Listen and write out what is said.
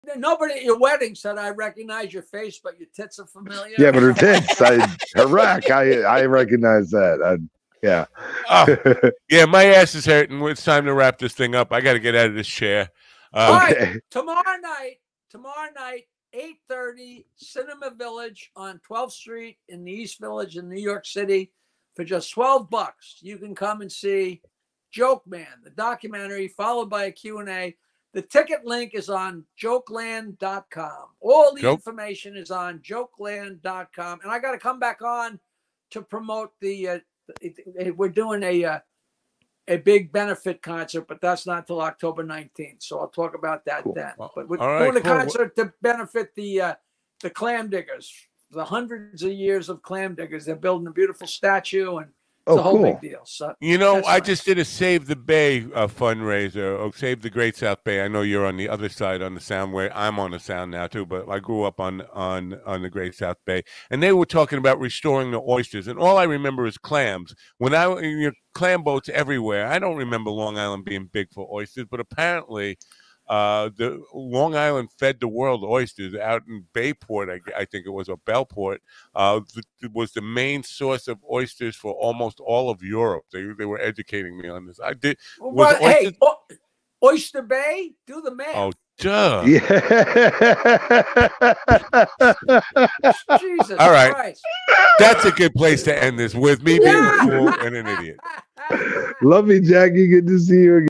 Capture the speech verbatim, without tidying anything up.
Nobody at your wedding said, "I recognize your face, but your tits are familiar." Yeah, but her tits, I, her rack, I, I recognize that. I, yeah. Oh, yeah, my ass is hurting. It's time to wrap this thing up. I got to get out of this chair. All Um, Okay. right, tomorrow night, tomorrow night, eight thirty, Cinema Village on twelfth Street in the East Village in New York City. For just twelve bucks, you can come and see Joke Man, the documentary, followed by a Q and A. The ticket link is on jokeland dot com. All the Joke. information is on jokeland dot com. And I got to come back on to promote the, uh, it, it, we're doing a, uh, a big benefit concert, but that's not till October nineteenth. So I'll talk about that Cool. then. But we're All right, doing a cool. concert to benefit the, uh, the clam diggers, the hundreds of years of clam diggers. They're building a beautiful statue, and it's Oh, a whole cool. big deal. So You know, that's I fine. just did a Save the Bay uh, fundraiser, or Save the Great South Bay. I know you're on the other side on the sound where I'm on the sound now too, but I grew up on on on the Great South Bay, and they were talking about restoring the oysters, and all I remember is clams. When I you know, clam boats everywhere. I don't remember Long Island being big for oysters, but apparently. Uh, the Long Island fed the world oysters out in Bayport, I, I think it was, or Bellport, uh, th- was the main source of oysters for almost all of Europe. They they were educating me on this. I did. Well, Was hey, oysters- o- Oyster Bay, do the math. Oh, duh. Yeah. Jesus All right. Christ. That's a good place to end this with me being a fool and an idiot. Love you, Jackie. Good to see you again.